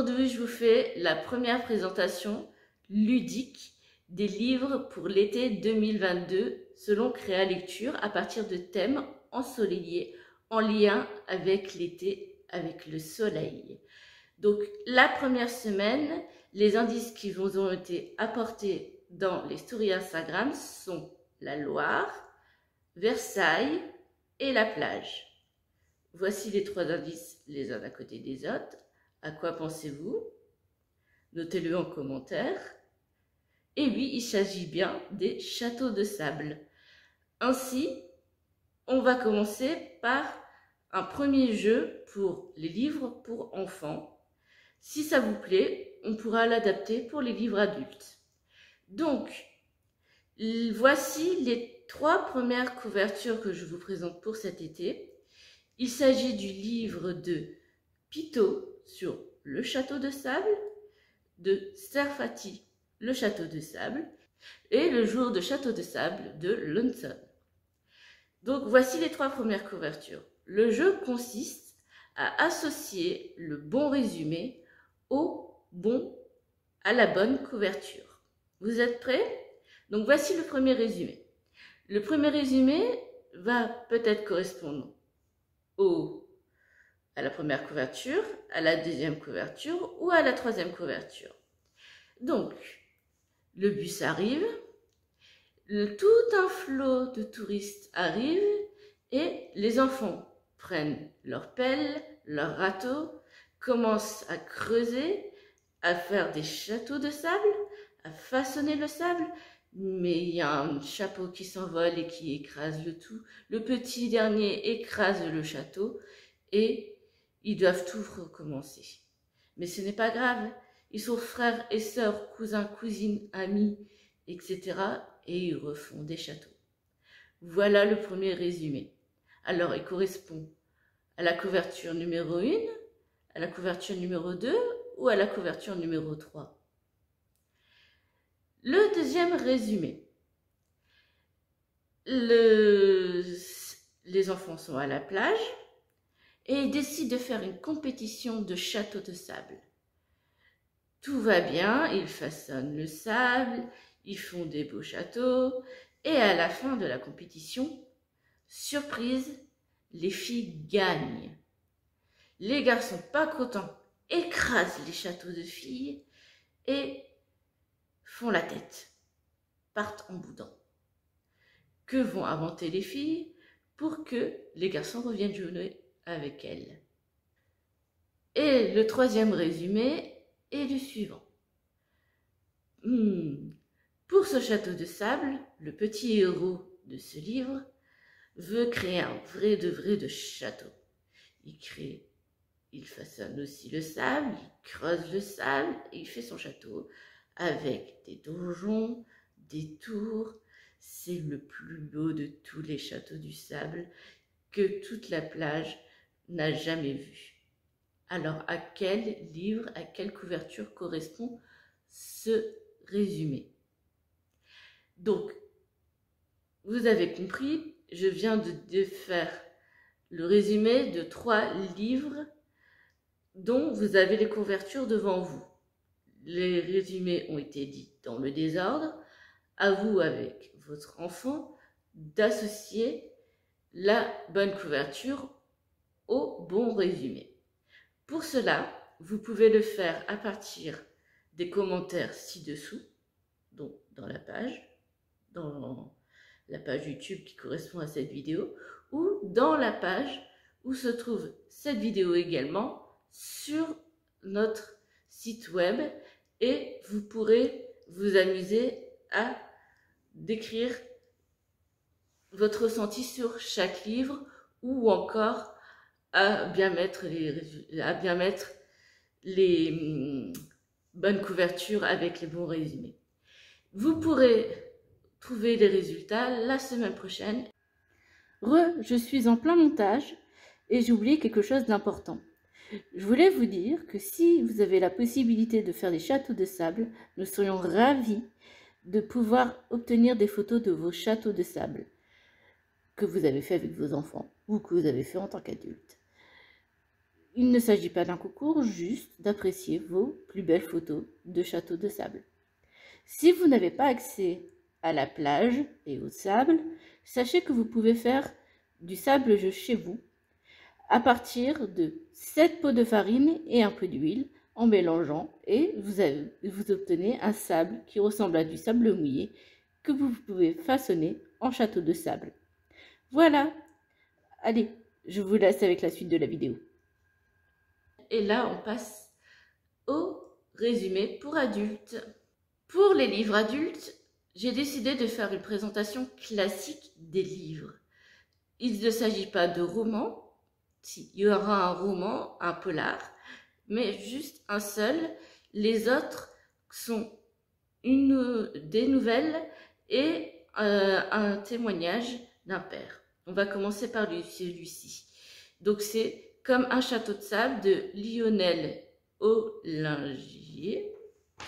Aujourd'hui, je vous fais la première présentation ludique des livres pour l'été 2022 selon Créa Lecture à partir de thèmes ensoleillés en lien avec l'été, avec le soleil. Donc, la première semaine, les indices qui vous ont été apportés dans les stories Instagram sont la Loire, Versailles et la plage. Voici les trois indices les uns à côté des autres. À quoi pensez-vous? Notez-le en commentaire. Et oui, il s'agit bien des châteaux de sable. Ainsi, on va commencer par un premier jeu pour les livres pour enfants. Si ça vous plaît, on pourra l'adapter pour les livres adultes. Donc, voici les trois premières couvertures que je vous présente pour cet été. Il s'agit du livre de Pito sur le château de sable, de Serfati, le château de sable, et le jour de château de sable de Lunson. Donc voici les trois premières couvertures. Le jeu consiste à associer le bon résumé à la bonne couverture. Vous êtes prêts? Donc voici le premier résumé. Le premier résumé va peut-être correspondre à la première couverture, à la deuxième couverture ou à la troisième couverture. Donc, le bus arrive, tout un flot de touristes arrive et les enfants prennent leur pelle, leur râteau, commencent à creuser, à faire des châteaux de sable, à façonner le sable, mais il y a un chapeau qui s'envole et qui écrase le tout. Le petit dernier écrase le château et ils doivent tout recommencer. Mais ce n'est pas grave. Ils sont frères et sœurs, cousins, cousines, amis, etc. Et ils refont des châteaux. Voilà le premier résumé. Alors, il correspond à la couverture numéro 1, à la couverture numéro 2 ou à la couverture numéro 3. Le deuxième résumé. Les enfants sont à la plage et ils décident de faire une compétition de châteaux de sable. Tout va bien, ils façonnent le sable, ils font des beaux châteaux, et à la fin de la compétition, surprise, les filles gagnent. Les garçons, pas contents, écrasent les châteaux de filles et font la tête, partent en boudin. Que vont inventer les filles pour que les garçons reviennent jouer avec elles? Et le troisième résumé est le suivant. Pour ce château de sable, le petit héros de ce livre veut créer un vrai de château. Il façonne aussi le sable, il creuse le sable et il fait son château avec des donjons, des tours. C'est le plus beau de tous les châteaux du sable que toute la plage n'a jamais vu. Alors, à quel livre, à quelle couverture correspond ce résumé? Donc, vous avez compris, je viens de faire le résumé de 3 livres dont vous avez les couvertures devant vous. Les résumés ont été dits dans le désordre. À vous, avec votre enfant, d'associer la bonne couverture au bon résumé. Pour cela, vous pouvez le faire à partir des commentaires ci-dessous, donc dans la page YouTube qui correspond à cette vidéo, ou dans la page où se trouve cette vidéo également sur notre site web, et vous pourrez vous amuser à décrire votre ressenti sur chaque livre ou encore à bien mettre les bonnes couvertures avec les bons résumés. Vous pourrez trouver les résultats la semaine prochaine. Je suis en plein montage et j'ai oublié quelque chose d'important. Je voulais vous dire que si vous avez la possibilité de faire des châteaux de sable, nous serions ravis de pouvoir obtenir des photos de vos châteaux de sable que vous avez fait avec vos enfants ou que vous avez fait en tant qu'adulte. Il ne s'agit pas d'un concours, juste d'apprécier vos plus belles photos de châteaux de sable. Si vous n'avez pas accès à la plage et au sable, sachez que vous pouvez faire du sable chez vous à partir de 7 pots de farine et un peu d'huile en mélangeant, et vous obtenez un sable qui ressemble à du sable mouillé que vous pouvez façonner en château de sable. Voilà, allez, je vous laisse avec la suite de la vidéo. Et là, on passe au résumé pour adultes. Pour les livres adultes, j'ai décidé de faire une présentation classique des livres. Il ne s'agit pas de romans. Si, il y aura un roman, un polar, mais juste un seul. Les autres sont des nouvelles et un témoignage d'un père. On va commencer par celui-ci. Donc c'est Comme un château de sable de Lionel Ollinger.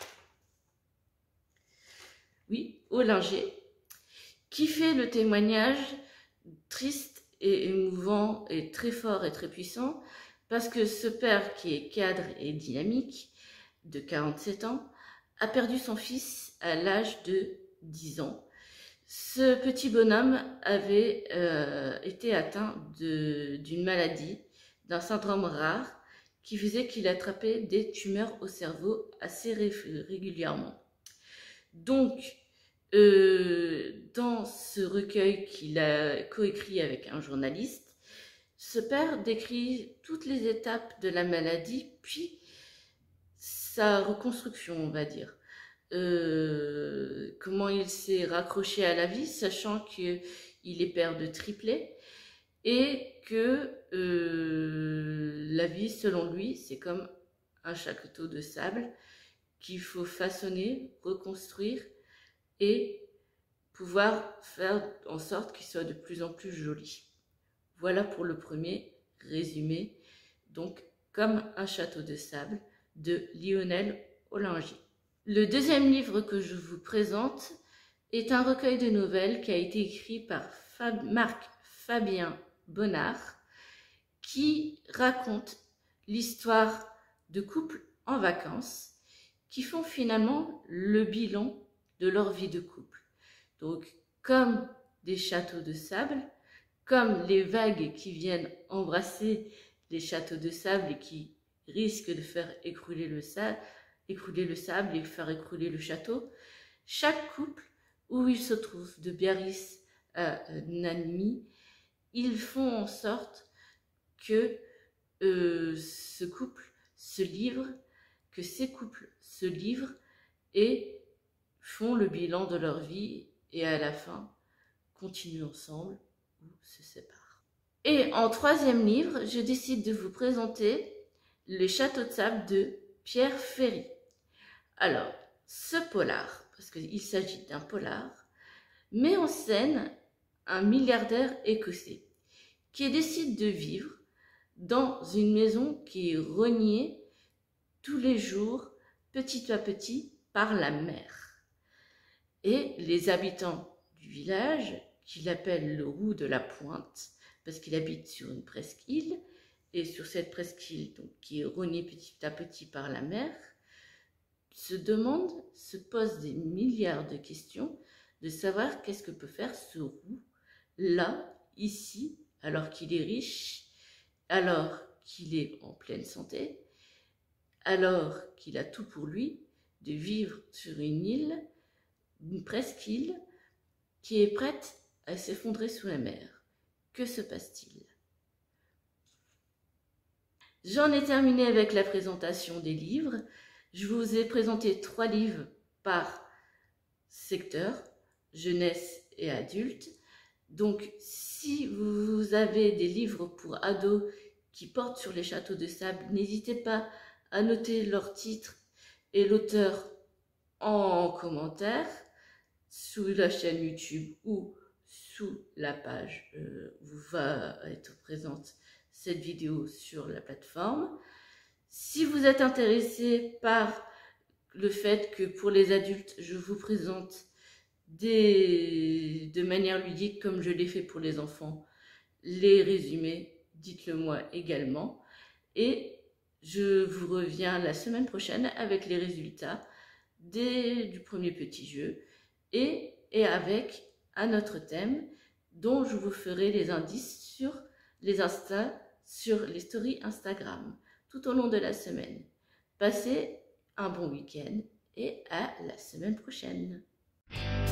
Oui, Ollinger, qui fait le témoignage triste et émouvant et très fort et très puissant, parce que ce père qui est cadre et dynamique, de 47 ans, a perdu son fils à l'âge de 10 ans. Ce petit bonhomme avait été atteint d'une maladie, d'un syndrome rare, qui faisait qu'il attrapait des tumeurs au cerveau assez régulièrement. Donc, dans ce recueil qu'il a coécrit avec un journaliste, ce père décrit toutes les étapes de la maladie, puis sa reconstruction, on va dire. Comment il s'est raccroché à la vie, sachant qu'il est père de triplés, et que la vie, selon lui, c'est comme un château de sable qu'il faut façonner, reconstruire, et pouvoir faire en sorte qu'il soit de plus en plus joli. Voilà pour le premier résumé, donc Comme un château de sable de Lionel Ollinger. Le deuxième livre que je vous présente est un recueil de nouvelles qui a été écrit par Marc-Fabien Bonnard, qui raconte l'histoire de couples en vacances qui font finalement le bilan de leur vie de couple. Donc, comme des châteaux de sable, comme les vagues qui viennent embrasser les châteaux de sable et qui risquent de faire écrouler le sable et faire écrouler le château, chaque couple où ils se trouvent, de Biarritz à Nanny, ils font en sorte que ce couple se livre, que ces couples se livrent et font le bilan de leur vie et à la fin continuent ensemble ou se séparent. Et en troisième livre, je décide de vous présenter Le château de sable de Pierre Ferry. Alors, ce polar, parce qu'il s'agit d'un polar, met en scène un milliardaire écossais qui décide de vivre dans une maison qui est rognée tous les jours, petit à petit, par la mer. Et les habitants du village, qu'il appelle le roux de la Pointe, parce qu'il habite sur une presqu'île, et sur cette presqu'île donc, qui est rognée petit à petit par la mer, se posent des milliards de questions de savoir qu'est-ce que peut faire ce roux là, ici, alors qu'il est riche, alors qu'il est en pleine santé, alors qu'il a tout pour lui, de vivre sur une île, une presqu'île, qui est prête à s'effondrer sous la mer. Que se passe-t-il? J'en ai terminé avec la présentation des livres. Je vous ai présenté 3 livres par secteur, jeunesse et adulte. Donc, si vous avez des livres pour ados qui portent sur les châteaux de sable, n'hésitez pas à noter leur titre et l'auteur en commentaire sous la chaîne YouTube ou sous la page où va être présente cette vidéo sur la plateforme. Si vous êtes intéressé par le fait que pour les adultes, je vous présente de manière ludique, comme je l'ai fait pour les enfants, les résumés, dites-le moi également. Et je vous reviens la semaine prochaine avec les résultats du premier petit jeu et avec un autre thème dont je vous ferai les indices sur sur les stories Instagram tout au long de la semaine. Passez un bon week-end et à la semaine prochaine.